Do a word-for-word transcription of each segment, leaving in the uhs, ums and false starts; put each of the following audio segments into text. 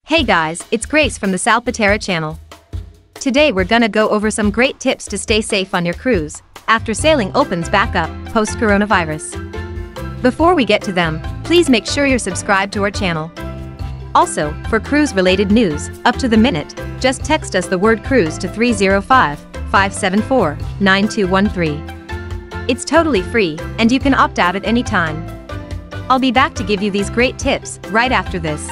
Hey guys, it's Grace from the Sal Pitera channel. Today we're gonna go over some great tips to stay safe on your cruise after sailing opens back up post-coronavirus. Before we get to them, please make sure you're subscribed to our channel. Also, for cruise-related news, up to the minute, just text us the word cruise to three zero five, five seven four, nine two one three. It's totally free, and you can opt out at any time. I'll be back to give you these great tips right after this.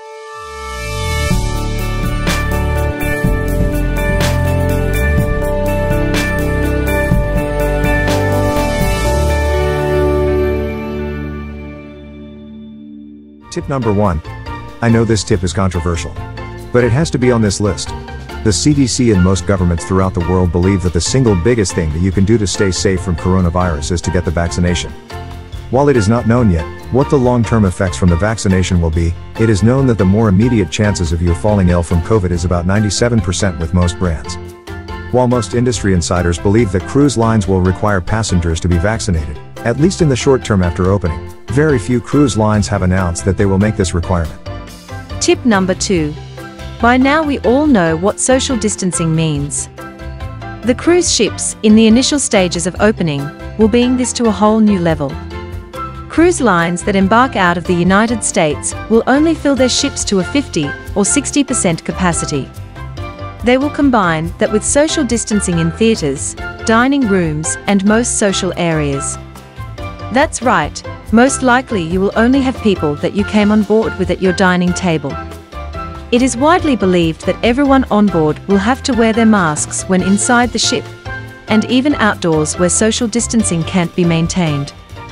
Tip number one. I know this tip is controversial, but it has to be on this list. The C D C and most governments throughout the world believe that the single biggest thing that you can do to stay safe from coronavirus is to get the vaccination. While it is not known yet what the long-term effects from the vaccination will be, it is known that the more immediate chances of you falling ill from COVID is about ninety-seven percent with most brands. While most industry insiders believe that cruise lines will require passengers to be vaccinated, at least in the short term after opening, very few cruise lines have announced that they will make this requirement. Tip number two. By now we all know what social distancing means. The cruise ships, in the initial stages of opening, will bring this to a whole new level. Cruise lines that embark out of the United States will only fill their ships to a fifty or sixty percent capacity. They will combine that with social distancing in theaters, dining rooms, and most social areas. That's right, most likely you will only have people that you came on board with at your dining table. It is widely believed that everyone on board will have to wear their masks when inside the ship, and even outdoors where social distancing can't be maintained.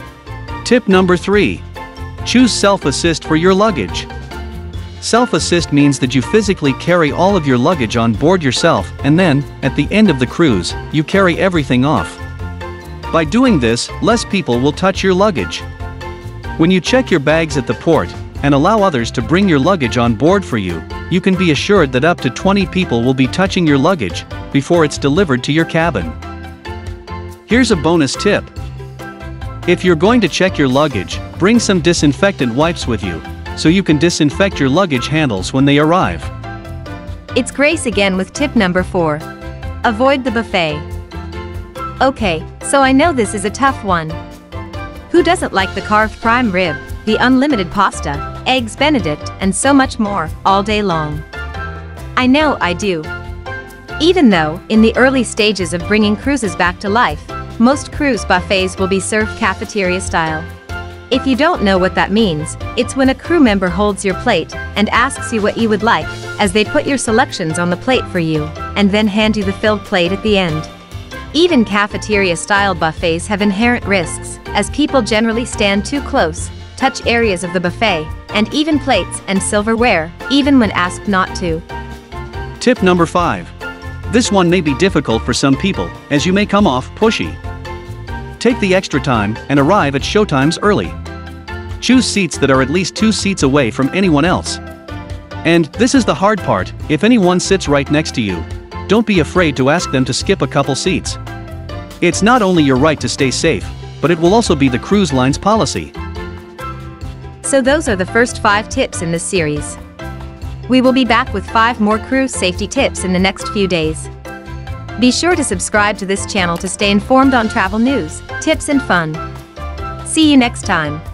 Tip number three. Choose self-assist for your luggage. Self-assist means that you physically carry all of your luggage on board yourself, and then, at the end of the cruise, you carry everything off. By doing this, less people will touch your luggage. When you check your bags at the port, and allow others to bring your luggage on board for you, you can be assured that up to twenty people will be touching your luggage before it's delivered to your cabin. Here's a bonus tip. If you're going to check your luggage, bring some disinfectant wipes with you, so you can disinfect your luggage handles when they arrive. It's Grace again with tip number four. Avoid the buffet. Okay, so I know this is a tough one. Who doesn't like the carved prime rib, the unlimited pasta, eggs Benedict, and so much more, all day long? I know I do. Even though, in the early stages of bringing cruises back to life, most cruise buffets will be served cafeteria style. If you don't know what that means, it's when a crew member holds your plate and asks you what you would like, as they put your selections on the plate for you, and then hand you the filled plate at the end. Even cafeteria-style buffets have inherent risks, as people generally stand too close, touch areas of the buffet, and even plates and silverware, even when asked not to. Tip number five. This one may be difficult for some people, as you may come off pushy. Take the extra time and arrive at showtimes early. Choose seats that are at least two seats away from anyone else. And this is the hard part, if anyone sits right next to you, don't be afraid to ask them to skip a couple seats. It's not only your right to stay safe, but it will also be the cruise line's policy. So those are the first five tips in this series. We will be back with five more cruise safety tips in the next few days. Be sure to subscribe to this channel to stay informed on travel news, tips and fun. See you next time.